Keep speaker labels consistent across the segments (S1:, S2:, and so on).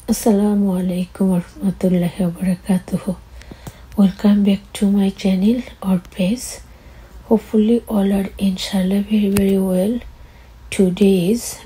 S1: Assalamu alaikum warahmatullahi wabarakatuh. Welcome back to my channel or page. Hopefully all are inshallah very well. Today is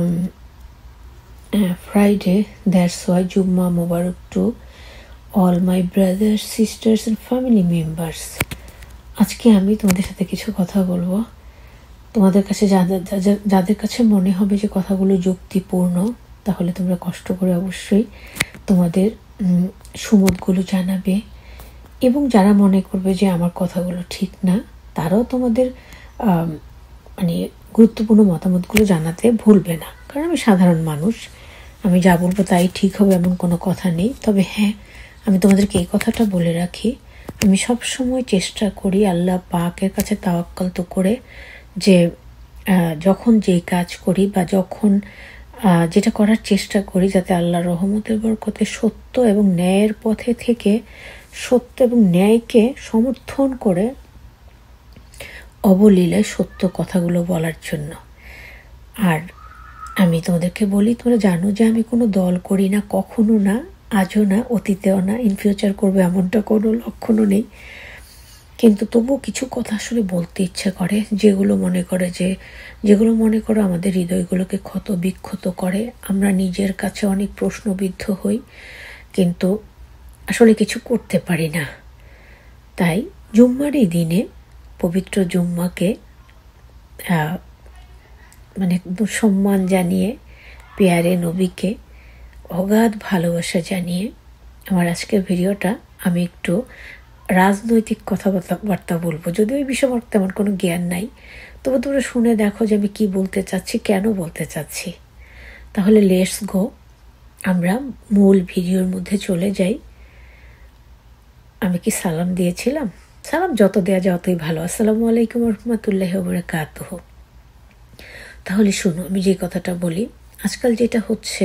S1: Friday. That's why Jumma Mubarak to all my brothers, sisters and family members. আজকে আমি তোমাদের সাথে কিছু কথা বলবো। তোমাদের কাছে যাদের কাছে মনে হবে যে কথাগুলো যুক্তিপূর্ণ, তাহলে তোমরা কষ্ট করে অবশ্যই তোমাদের সুমতগুলো জানাবে, এবং যারা মনে করবে যে আমার কথাগুলো ঠিক না, তারাও তোমাদের মানে গুরুত্বপূর্ণ মতামতগুলো জানাতে ভুলবে না। কারণ আমি সাধারণ মানুষ, আমি যা বলবো তাই ঠিক হবে এমন কোনো কথা নেই। তবে হ্যাঁ, আমি তোমাদেরকে এই কথাটা বলে রাখি, আমি সবসময় চেষ্টা করি আল্লাহ পাকের কাছে তাওয়াক্কাল তো করে, যে যখন যেই কাজ করি বা যখন যেটা করার চেষ্টা করি, যাতে আল্লাহর রহমতের বরকতে সত্য এবং ন্যায়ের পথে থেকে সত্য এবং ন্যায়কে সমর্থন করে অবলীলায় সত্য কথাগুলো বলার জন্য। আর আমি তোমাদেরকে বলি, তোমরা জানো যে আমি কোনো দল করি না, কখনো না, আজও না, অতীতেও না, ইন ফিউচার করবে এমনটা কোনো লক্ষণও নেই। কিন্তু তবুও কিছু কথা আসলে বলতে ইচ্ছে করে, যেগুলো মনে করো আমাদের হৃদয়গুলোকে ক্ষত বিক্ষত করে। আমরা নিজের কাছে অনেক প্রশ্নবিদ্ধ হই, কিন্তু আসলে কিছু করতে পারি না। তাই জুম্মার এই দিনে, পবিত্র জুম্মাকে মানে সম্মান জানিয়ে, পেয়ারে নবীকে অগাধ ভালোবাসা জানিয়ে আমার আজকের ভিডিওটা আমি একটু রাজনৈতিক কথাবার্তা বলবো। যদিও এই বিষয়ে আমার তেমন কোনো জ্ঞান নাই, তবু তোমরা শুনে দেখো যে আমি কি বলতে চাচ্ছি, কেন বলতে চাচ্ছি। তাহলে লেটস গো, আমরা মূল ভিডিওর মধ্যে চলে যাই। আমি কি সালাম দিয়েছিলাম? সালাম যত দেয়া যায় অতই ভালো। আসসালামু আলাইকুম রহমতুল্লাহি ওয়া বারাকাতুহু। তাহলে শুনো, আমি যে কথাটা বলি, আজকাল যেটা হচ্ছে,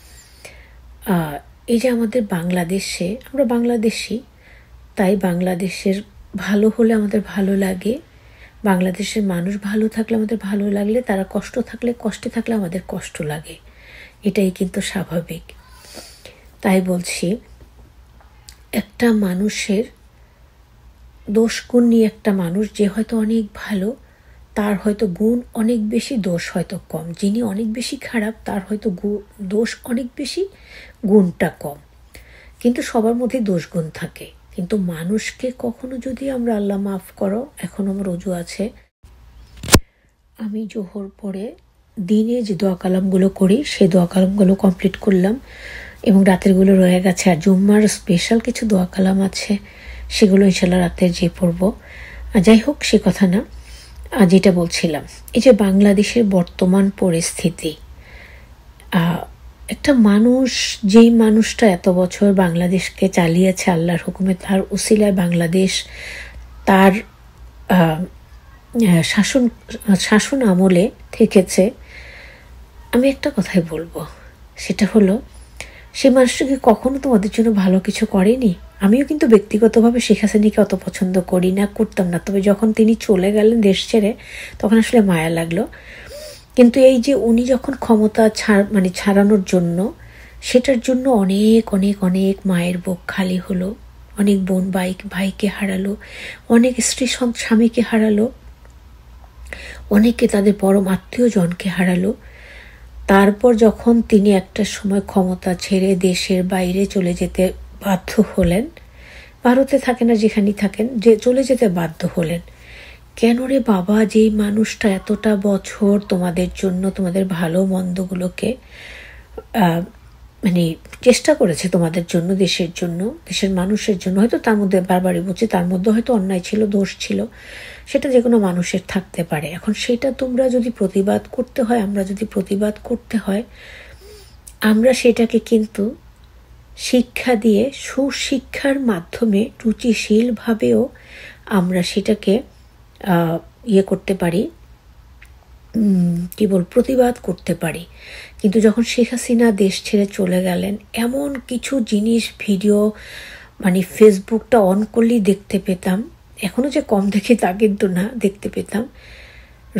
S1: এই যে আমাদের বাংলাদেশে, আমরা বাংলাদেশি, তাই বাংলাদেশের ভালো হলে আমাদের ভালো লাগে, বাংলাদেশের মানুষ ভালো থাকলে আমাদের ভালো লাগলে, তারা কষ্টে থাকলে আমাদের কষ্ট লাগে। এটাই কিন্তু স্বাভাবিক। তাই বলছি, একটা মানুষের দোষ গুণ নিয়ে, একটা মানুষ যে হয়তো অনেক ভালো, তার হয়তো গুণ অনেক বেশি, দোষ হয়তো কম। যিনি অনেক বেশি খারাপ, তার হয়তো দোষ অনেক বেশি, গুণটা কম। কিন্তু সবার মধ্যে দোষ গুণ থাকে। কিন্তু মানুষকে কখনো যদি আমরা, আল্লাহ মাফ করো, এখন আমার অজু আছে, আমি জোহর পরে দিনে যে দোয়া কালামগুলো করি, সেই দোয়া কালামগুলো কমপ্লিট করলাম, এবং রাতেরগুলো রয়ে গেছে। আর জুম্মার স্পেশাল কিছু দোয়া কালাম আছে, সেগুলো ইনশাল্লাহ রাতে যে পড়ব। যাই হোক, সে কথা না, যেটা বলছিলাম, এই যে বাংলাদেশের বর্তমান পরিস্থিতি, একটা মানুষ, যেই মানুষটা এত বছর বাংলাদেশকে চালিয়েছে আল্লাহর হুকুমে, তার উসিলায় বাংলাদেশ তার শাসন আমলে থেকেছে, আমি একটা কথাই বলবো, সেটা হলো, সে মানুষটাকে কখনো তোমাদের জন্য ভালো কিছু করেনি। আমিও কিন্তু ব্যক্তিগতভাবে শেখ হাসিনাকে অত পছন্দ করি না, করতাম না। তবে যখন তিনি চলে গেলেন দেশ ছেড়ে, তখন আসলে মায়া লাগলো। কিন্তু এই যে উনি যখন ক্ষমতা ছাড়ানোর জন্য, সেটার জন্য অনেক অনেক অনেক মায়ের বুক খালি হলো, অনেক বোন ভাইকে হারালো, অনেক স্ত্রী স্বামীকে হারালো, অনেকে তাদের পরম আত্মীয়জনকে হারালো। তারপর যখন তিনি একটা সময় ক্ষমতা ছেড়ে দেশের বাইরে চলে যেতে বাধ্য হলেন, ভারতে থাকেন না যেখানেই থাকেন, যে চলে যেতে বাধ্য হলেন, কেন রে বাবা, যেই মানুষটা এতটা বছর তোমাদের জন্য, তোমাদের ভালো মন্দগুলোকে মানে চেষ্টা করেছে তোমাদের জন্য, দেশের জন্য, দেশের মানুষের জন্য, হয়তো তার মধ্যে বারবারই বলছি, তার মধ্যে হয়তো অন্যায় ছিল, দোষ ছিল, সেটা যে কোনো মানুষের থাকতে পারে। এখন সেটা তোমরা যদি প্রতিবাদ করতে হয়, আমরা যদি প্রতিবাদ করতে হয়, আমরা সেটাকে কিন্তু শিক্ষা দিয়ে, সুশিক্ষার মাধ্যমে, রুচিশীলভাবেও আমরা সেটাকে করতে পারি, প্রতিবাদ করতে পারি। কিন্তু যখন শেখ হাসিনা দেশ ছেড়ে চলে গেলেন, এমন কিছু জিনিস, ভিডিও, ফেসবুকটা অন করলেই দেখতে পেতাম, এখনও যে কম দেখি তা কিন্তু না, দেখতে পেতাম,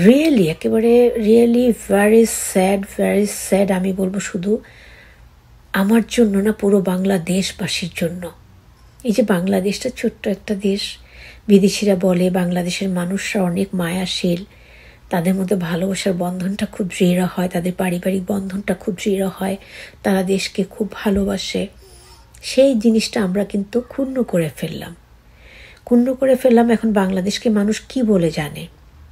S1: একেবারে ভেরি স্যাড। আমি বলবো শুধু আমার জন্য না, পুরো বাংলাদেশবাসীর জন্য। এই যে বাংলাদেশটা ছোট্ট একটা দেশ, বিদেশিরা বলে বাংলাদেশের মানুষরা অনেক মায়াশীল, তাদের মধ্যে ভালোবাসার বন্ধনটা খুব দৃঢ় হয়, তাদের পারিবারিক বন্ধনটা খুব দৃঢ় হয়, তারা দেশকে খুব ভালোবাসে। সেই জিনিসটা আমরা কিন্তু ক্ষুণ্ণ করে ফেললাম। এখন বাংলাদেশকে মানুষ কি বলে জানে?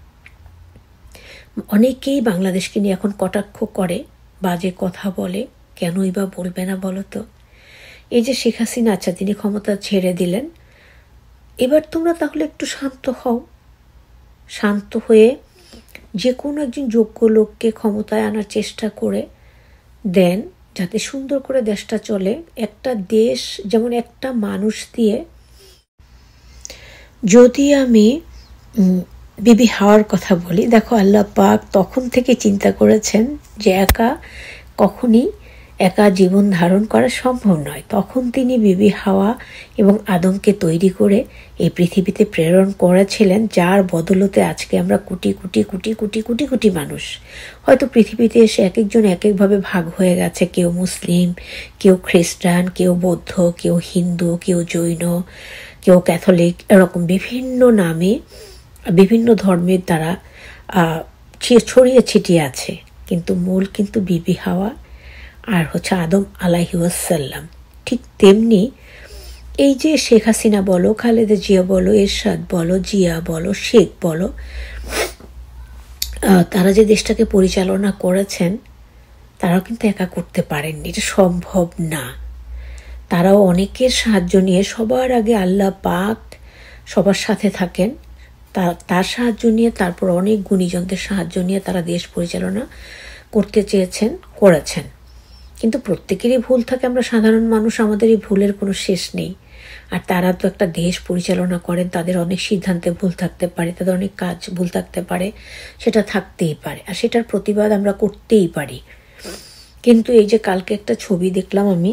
S1: অনেকেই বাংলাদেশকে নিয়ে এখন কটাক্ষ করে, বাজে কথা বলে। কেনই বা বলবে না বলো তো? এই যে শেখ হাসিনা, আচ্ছা তিনি ক্ষমতা ছেড়ে দিলেন, এবার তোমরা তাহলে একটু শান্ত হও। শান্ত হয়ে যে কোনো একজন যোগ্য লোককে ক্ষমতায় আনার চেষ্টা করে দেন, যাতে সুন্দর করে দেশটা চলে। একটা দেশ যেমন একটা মানুষ দিয়ে, যদি আমি বিবি হাওয়ার কথা বলি, দেখো আল্লাহ পাক তখন থেকে চিন্তা করেছেন যে কখনই একা জীবন ধারণ করা সম্ভব নয়। তখন তিনি বিবি হাওয়া এবং আদমকে তৈরি করে এই পৃথিবীতে প্রেরণ করেছিলেন, যার বদলতে আজকে আমরা কোটি কোটি কোটি কোটি কোটি কোটি মানুষ। হয়তো পৃথিবীতে এসে এক একজন এক একভাবে ভাগ হয়ে গেছে, কেউ মুসলিম, কেউ খ্রিস্টান, কেউ বৌদ্ধ, কেউ হিন্দু, কেউ জৈন, কেউ ক্যাথলিক, এরকম বিভিন্ন নামে বিভিন্ন ধর্মের দ্বারা ছড়িয়ে ছিটিয়ে আছে, কিন্তু মূল কিন্তু বিবি হাওয়া আর হচ্ছে আদম আলাইহিওয়াসাল্লাম। ঠিক তেমনি এই যে শেখ হাসিনা বলো, খালেদা জিয়া বলো, এরশাদ বলো, জিয়া বলো, শেখ বলো, তারা যে দেশটাকে পরিচালনা করেছেন, তারাও কিন্তু একা করতে পারেননি, এটা সম্ভব না। তারাও অনেকের সাহায্য নিয়ে, সবার আগে আল্লাহ পাক সবার সাথে থাকেন, তার সাহায্য নিয়ে, তারপর অনেক গুণীজনদের সাহায্য নিয়ে তারা দেশ পরিচালনা করতে চেয়েছেন, করেছেন। কিন্তু প্রত্যেকেরই ভুল থাকে, আমরা সাধারণ মানুষ, আমাদের এই ভুলের কোনো শেষ নেই। আর তারা তো একটা দেশ পরিচালনা করেন, তাদের অনেক সিদ্ধান্তে ভুল থাকতে পারে, তাদের অনেক কাজ ভুল থাকতে পারে, সেটা থাকতেই পারে, আর সেটার প্রতিবাদ আমরা করতেই পারি। কিন্তু এই যে কালকে একটা ছবি দেখলাম আমি,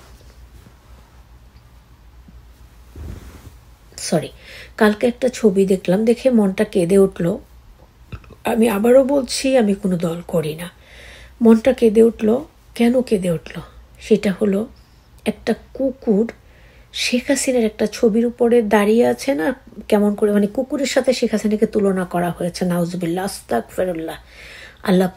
S1: দেখে মনটা কেঁদে উঠল। আমি আবারও বলছি, আমি কোনো দল করি না। মনটা কেঁদে উঠল। কেন কেঁদে উঠল? সেটা হলো, একটা কুকুর শেখ হাসিনার একটা ছবির উপরে দাঁড়িয়ে আছে না, কেমন করে, মানে কুকুরের সাথে শেখ হাসিনাকে তুলনা করা হয়েছে। নাউজুবিল্লাহ, আস্তাগফিরুল্লাহ। আল্লাহ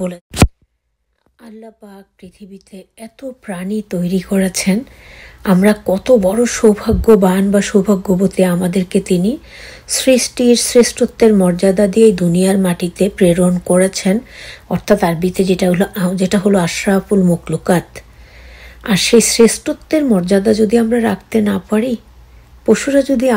S1: পাক পৃথিবীতে এত প্রাণী তৈরি করেছেন, আমরা কত বড় সৌভাগ্যবান বা সৌভাগ্যবতী, আমাদেরকে তিনি সৃষ্টির শ্রেষ্ঠত্বের মর্যাদা দিয়ে দুনিয়ার মাটিতে প্রেরণ করেছেন, অর্থাৎ আরবিতে যেটা হলো আশরাফুল মখলুকাত। আর সেই শ্রেষ্ঠত্বের মর্যাদা যদি আমরা রাখতে না পারি, পশুরা যদি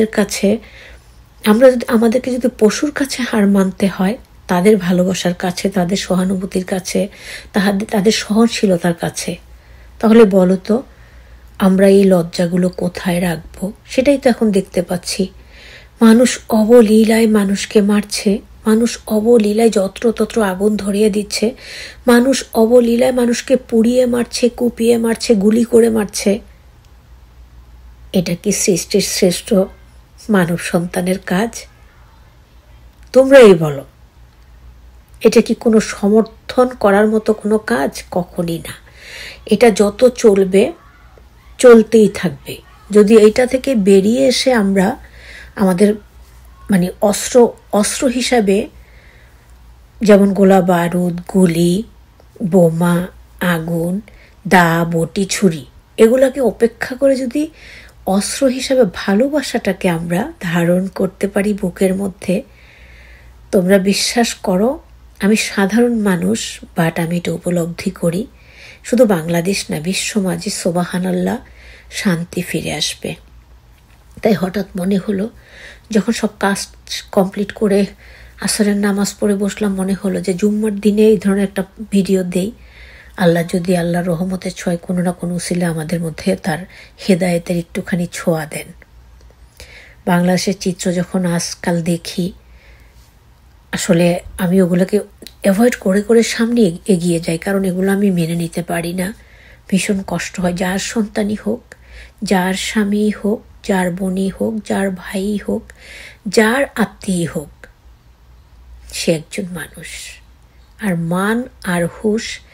S1: আমাদেরকে যদি পশুর কাছে হার মানতে হয়, তাদের ভালোবাসার কাছে, তাদের সহানুভূতির কাছে, তাদের সহনশীলতার কাছে, তাহলে বলো তো আমরা এই লজ্জাগুলো কোথায় রাখবো? সেটাই তো এখন দেখতে পাচ্ছি। মানুষ অবলীলায় মানুষকে মারছে, মানুষ অবলীলায় যত্রতত্র আগুন ধরিয়ে দিচ্ছে, মানুষ অবলীলায় মানুষকে পুড়িয়ে মারছে, কুপিয়ে মারছে, গুলি করে মারছে। এটা কি সৃষ্টির শ্রেষ্ঠ মানব সন্তানের কাজ? তোমরাই বলো, এটা কি কোনো সমর্থন করার মতো কোনো কাজ? কখনই না। এটা যত চলবে, চলতেই থাকবে। যদি এইটা থেকে বেরিয়ে এসে আমরা আমাদের মানে অস্ত্র হিসাবে, যেমন গোলা বারুদ, গুলি, বোমা, আগুন, দা, বটি, ছুরি, এগুলোকে উপেক্ষা করে যদি অস্ত্র হিসাবে ভালোবাসাটাকে আমরা ধারণ করতে পারি বুকের মধ্যে, তোমরা বিশ্বাস করো, আমি সাধারণ মানুষ, বাট আমি এটা উপলব্ধি করি, শুধু বাংলাদেশ না, বিশ্ব মাঝে সুবহানাল্লাহ শান্তি ফিরে আসবে। তাই হঠাৎ মনে হলো, যখন সব কাজ কমপ্লিট করে আসরের নামাজ পড়ে বসলাম, মনে হলো যে জুম্মার দিনে এই ধরনের একটা ভিডিও দেই। যদি আল্লাহর রহমতের ছোঁয়ায় কোনো না কোনো উসিলা আমাদের মধ্যে তার হেদায়েতের একটুখানি ছোঁয়া দেন। বাংলাদেশের চিত্র যখন আজকাল দেখি, আসলে আমি ওগুলোকে অ্যাভয়েড করে করে সামনে এগিয়ে যাই, কারণ এগুলো আমি মেনে নিতে পারি না। ভীষণ কষ্ট হয়। যার সন্তানই হোক, যার স্বামী হোক, যার বোনই হোক, যার ভাই হোক, যার আত্মীয় হোক, সে একজন মানুষ। আর মান আর হুশ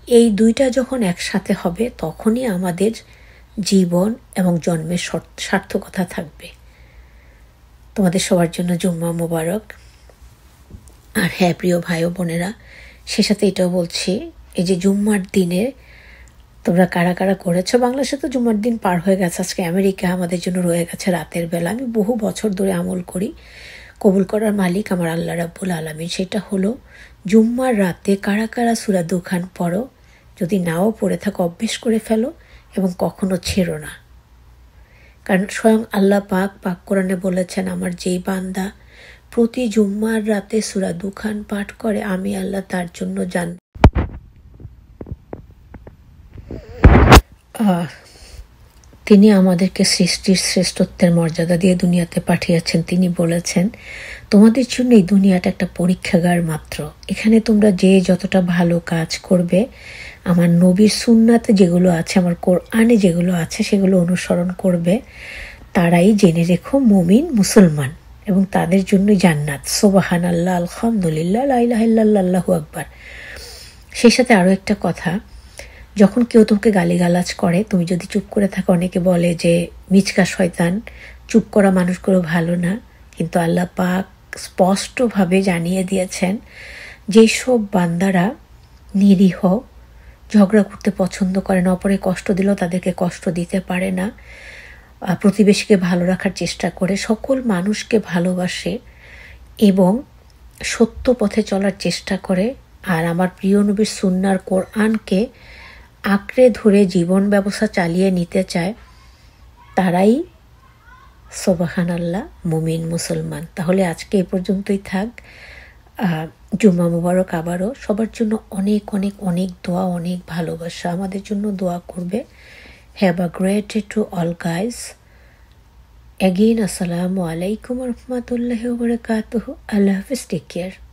S1: এই দুইটা যখন একসাথে হবে তখনই আমাদের জীবন এবং জন্মের সার্থকতা থাকবে। তোমাদের সবার জন্য জুম্মা মোবারক। আর হ্যাঁ প্রিয় ভাই ও বোনেরা, সে সাথে এটাও বলছি, এই যে জুম্মার দিনে তোমরা কারা কারা করেছো। বাংলাদেশে তো জুম্মার দিন পার হয়ে গেছে, আজকে আমেরিকা আমাদের জন্য রয়ে গেছে রাতের বেলা। আমি বহু বছর ধরে আমল করি, কবুল করার মালিক আমার আল্লাহ রাব্বুল আলামিন। সেটা হলো জুম্মার রাতে কারা কারা সূরা দুখান পড়ো, যদি নাও পড়ে থাকো অভ্যেস করে ফেলো এবং কখনো ছেড়ো না। কারণ স্বয়ং আল্লাহ পাক কোরআনে বলেছেন, আমার যেই বান্দা প্রতি জুম্মার রাতে সূরা দুখান পাঠ করে আমি আল্লাহ তার জন্য তিনি আমাদেরকে সৃষ্টির শ্রেষ্ঠত্বের মর্যাদা দিয়ে দুনিয়াতে পাঠিয়েছেন। তিনি বলেছেন, তোমাদের জন্য এই দুনিয়াটা একটা পরীক্ষাগার মাত্র। এখানে তোমরা যে যতটা ভালো কাজ করবে, আমার নবীর সুন্নাতে যেগুলো আছে, আমার কোরআনে যেগুলো আছে সেগুলো অনুসরণ করবে, তারাই জেনে রেখো মুমিন মুসলমান, এবং তাদের জন্য জান্নাত। সুবহানাল্লাহ, আলহামদুলিল্লাহ, লা ইলাহা ইল্লাল্লাহ, আল্লাহু আকবার। সেই সাথে আরও একটা কথা, যখন কেউ তোমাকে গালিগালাজ করে তুমি যদি চুপ করে থাকো, অনেকে বলে যে মিচকা শয়তান, চুপ করা মানুষগুলো ভালো না। কিন্তু আল্লাহ পাক স্পষ্টভাবে জানিয়ে দিয়েছেন, যেসব বান্দারা নিরীহ, ঝগড়া করতে পছন্দ করে না, অপরে কষ্ট দিলেও তাদেরকে কষ্ট দিতে পারে না, প্রতিবেশীকে ভালো রাখার চেষ্টা করে, সকল মানুষকে ভালোবাসে এবং সত্য পথে চলার চেষ্টা করে, আর আমার প্রিয় নবীর সুন্নার কোরআনকে আঁকড়ে ধরে জীবন ব্যবস্থা চালিয়ে নিতে চায়, তারাই সুবহানাল্লাহ মুমিন মুসলমান। তাহলে আজকে এ পর্যন্তই থাক। জুম্মা মুবারক। আবারও সবার জন্য অনেক অনেক অনেক দোয়া, অনেক ভালোবাসা। আমাদের জন্য দোয়া করবে। Have a great day to all guys. Again আসসালামু আলাইকুম রহমতুল্লাহি ওয়া বারাকাতুহু। আল্লাহ হাফিজ। Take care.